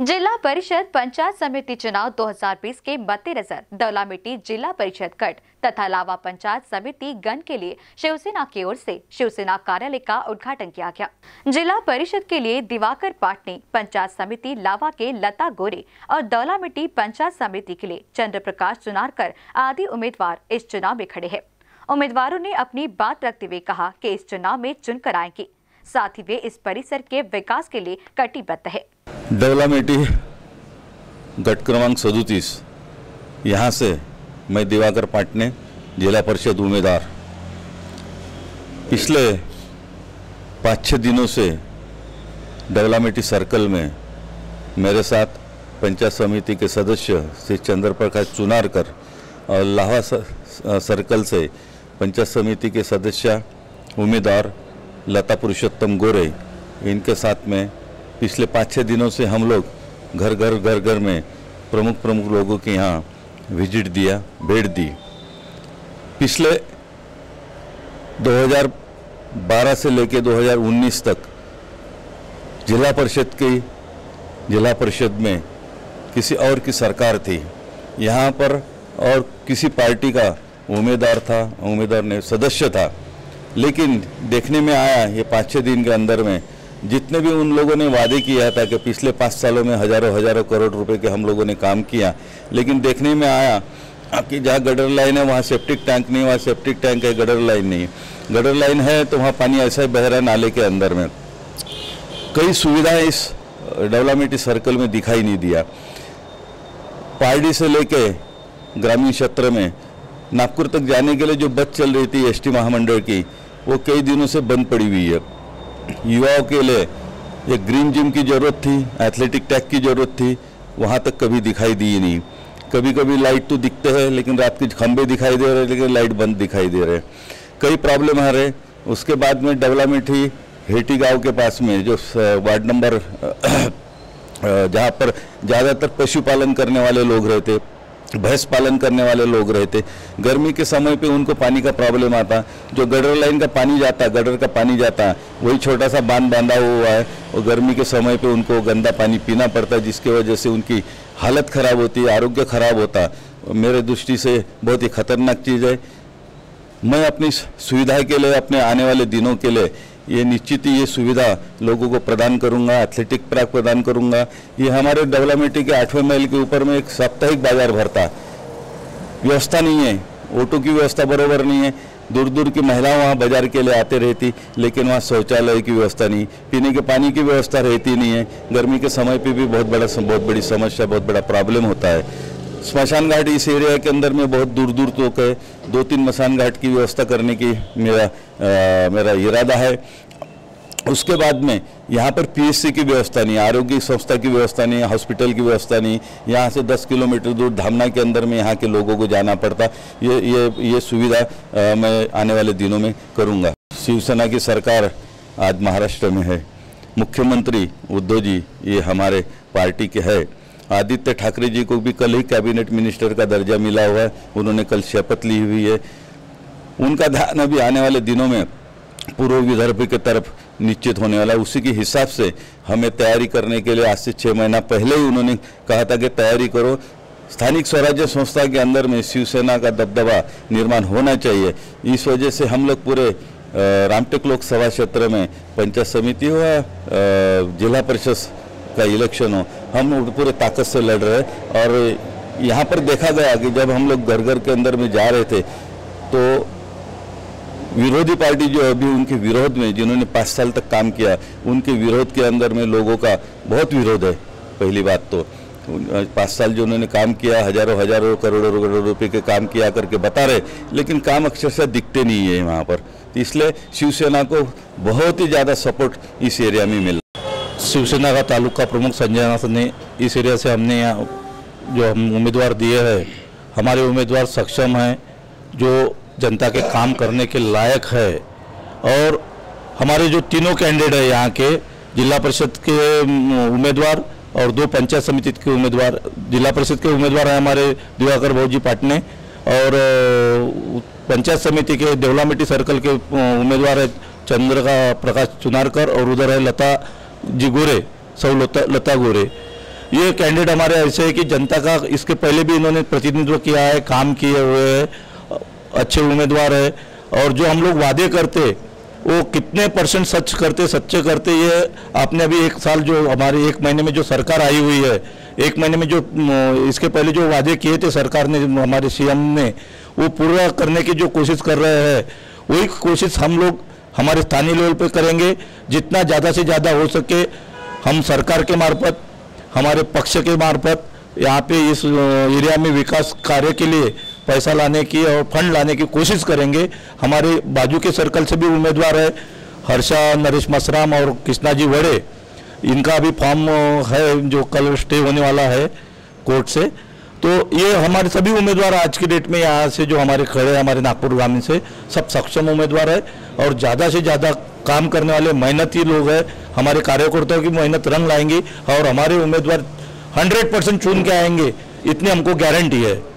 जिला परिषद पंचायत समिति चुनाव 2020 के मद्देनजर दौलामिट्टी जिला परिषद गढ़ तथा लावा पंचायत समिति गण के लिए शिवसेना की ओर से शिवसेना कार्यालय का उद्घाटन किया गया। जिला परिषद के लिए दिवाकर पाटनी, पंचायत समिति लावा के लता गोरे और दौलामिट्टी पंचायत समिति के लिए चंद्र प्रकाश चुनारकर आदि उम्मीदवार इस चुनाव में खड़े हैं। उम्मीदवारों ने अपनी बात रखते हुए कहा कि इस चुनाव में चुनकर आएंगे, साथ ही वे इस परिसर के विकास के लिए कटिबद्ध है। दौलामिट्टी गट क्रमांक 37 यहाँ से मैं दिवाकर पाटने जिला परिषद उम्मीदवार पिछले 5-6 दिनों से दौलामिट्टी सर्कल में मेरे साथ पंचायत समिति के सदस्य श्री चंद्र प्रकाश चुनारकर और लावा सर्कल से पंचायत समिति के सदस्य उम्मीदवार लता पुरुषोत्तम गोरे, इनके साथ में पिछले 5-6 दिनों से हम लोग घर घर में प्रमुख लोगों के यहाँ विजिट दिया, भेंट दी। पिछले 2012 से लेकर 2019 तक जिला परिषद में किसी और की सरकार थी यहाँ पर, और किसी पार्टी का उम्मीदवार ने सदस्य था। लेकिन देखने में आया ये 5-6 दिन के अंदर में जितने भी उन लोगों ने वादे किया था कि पिछले 5 सालों में हजारों करोड़ रुपए के हम लोगों ने काम किया, लेकिन देखने में आया कि जहाँ गटर लाइन है वहाँ सेप्टिक टैंक नहीं, वहाँ सेप्टिक टैंक है, गटर लाइन नहीं। गटर लाइन है तो वहाँ पानी ऐसा ही बह रहा है नाले के अंदर में। कई सुविधाएं इस दौलामिट्टी सर्कल में दिखाई नहीं दिया। पार्टी से लेके ग्रामीण क्षेत्र में नागपुर तक जाने के लिए जो बस चल रही थी एसटी महामंडल की, वो कई दिनों से बंद पड़ी हुई है। युवाओं के लिए एक ग्रीन जिम की ज़रूरत थी, एथलेटिक ट्रैक की ज़रूरत थी, वहाँ तक कभी दिखाई दी नहीं। कभी कभी लाइट तो दिखते हैं लेकिन रात के खंभे दिखाई दे रहे, लेकिन लाइट बंद दिखाई दे रहे। कई प्रॉब्लम आ रहे। उसके बाद में दौलामिट्टी हेटी गांव के पास में जो वार्ड नंबर जहाँ पर ज़्यादातर पशुपालन करने वाले लोग रहते, भैंस पालन करने वाले लोग रहते, गर्मी के समय पे उनको पानी का प्रॉब्लम आता। जो गटर लाइन का पानी जाता, गटर का पानी जाता, वही छोटा सा बांध बांधा हुआ है, और गर्मी के समय पे उनको गंदा पानी पीना पड़ता है, जिसकी वजह से उनकी हालत ख़राब होती है, आरोग्य खराब होता। मेरे दृष्टि से बहुत ही खतरनाक चीज़ है। मैं अपनी सुविधा के लिए, अपने आने वाले दिनों के लिए ये निश्चित ही ये सुविधा लोगों को प्रदान करूंगा, एथलेटिक ट्रैक प्रदान करूंगा। ये हमारे दौलामिट्टी के 8वें माइल के ऊपर में एक साप्ताहिक बाजार भरता, व्यवस्था नहीं है, ऑटो की व्यवस्था बराबर नहीं है। दूर दूर की महिलाएं वहाँ बाजार के लिए आते रहती, लेकिन वहाँ शौचालय की व्यवस्था नहीं, पीने के पानी की व्यवस्था रहती नहीं है। गर्मी के समय पे भी बहुत बड़ी समस्या, बहुत बड़ा प्रॉब्लम होता है। स्मशान घाट इस एरिया के अंदर में बहुत दूर तक है। 2-3 स्मशान घाट की व्यवस्था करने की मेरा इरादा है। उसके बाद में यहाँ पर पीएचसी की व्यवस्था नहीं, आरोग्य संस्था की व्यवस्था नहीं, हॉस्पिटल की व्यवस्था नहीं। यहाँ से 10 किलोमीटर दूर धामना के अंदर में यहाँ के लोगों को जाना पड़ता। ये सुविधा मैं आने वाले दिनों में करूँगा। शिवसेना की सरकार आज महाराष्ट्र में है। मुख्यमंत्री उद्धव जी ये हमारे पार्टी के है। आदित्य ठाकरे जी को भी कल ही कैबिनेट मिनिस्टर का दर्जा मिला हुआ है, उन्होंने कल शपथ ली हुई है। उनका ध्यान अभी आने वाले दिनों में पूर्व विदर्भ की तरफ निश्चित होने वाला है। उसी के हिसाब से हमें तैयारी करने के लिए आज से 6 महीना पहले ही उन्होंने कहा था कि तैयारी करो। स्थानिक स्वराज्य संस्था के अंदर में शिवसेना का दबदबा निर्माण होना चाहिए। इस वजह से हम लोग पूरे रामटेक लोकसभा क्षेत्र में पंचायत समिति हो या जिला परिषद का इलेक्शन हो, हम पूरे ताकत से लड़ रहे हैं। और यहाँ पर देखा गया कि जब हम लोग घर के अंदर में जा रहे थे तो विरोधी पार्टी जो अभी उनके विरोध में, जिन्होंने 5 साल तक काम किया, उनके विरोध के अंदर में लोगों का बहुत विरोध है। पहली बात तो 5 साल जो उन्होंने काम किया, हजारों करोड़ों रुपए के काम किया करके बता रहे, लेकिन काम अक्षरशः दिखते नहीं है वहाँ पर। इसलिए शिवसेना को बहुत ही ज़्यादा सपोर्ट इस एरिया में मिला। शिवसेना का तालुका प्रमुख संजय नाथ ने इस एरिया से हमने यहाँ जो हम उम्मीदवार दिए हैं, हमारे उम्मीदवार सक्षम हैं, जो जनता के काम करने के लायक है। और हमारे जो तीनों कैंडिडेट हैं यहाँ के, जिला परिषद के उम्मीदवार और 2 पंचायत समिति के उम्मीदवार। जिला परिषद के उम्मीदवार हैं हमारे दिवाकर भाजी पाटने, और पंचायत समिति के दौलामिट्टी सर्कल के उम्मीदवार है चंद्र प्रकाश चुनारकर, और उधर है लता जी गोरे, सौ लता गोरे। ये कैंडिडेट हमारे ऐसे है कि जनता का इसके पहले भी इन्होंने प्रतिनिधित्व किया है, काम किए हुए हैं, अच्छे उम्मीदवार है। और जो हम लोग वादे करते वो कितने % सच्चे करते, ये आपने अभी 1 साल जो हमारे 1 महीने में जो सरकार आई हुई है, 1 महीने में जो इसके पहले जो वादे किए थे सरकार ने, हमारे सीएम ने, वो पूरा करने की जो कोशिश कर रहे हैं, वही कोशिश हम लोग हमारे स्थानीय लेवल पे करेंगे। जितना ज़्यादा से ज़्यादा हो सके हम सरकार के मार्फत, हमारे पक्ष के मार्फत यहाँ पे इस एरिया में विकास कार्य के लिए पैसा लाने की और फंड लाने की कोशिश करेंगे। हमारे बाजू के सर्कल से भी उम्मीदवार है, हर्षा नरेश मसराम और कृष्णा जी वड़े, इनका भी फॉर्म है जो कल स्टे होने वाला है कोर्ट से। तो ये हमारे सभी उम्मीदवार आज की डेट में यहाँ से जो हमारे खड़े हैं, हमारे नागपुर ग्रामीण से, सब सक्षम उम्मीदवार है और ज़्यादा से ज़्यादा काम करने वाले मेहनती लोग हैं। हमारे कार्यकर्ताओं की मेहनत रंग लाएंगी और हमारे उम्मीदवार 100% चुन के आएंगे, इतनी हमको गारंटी है।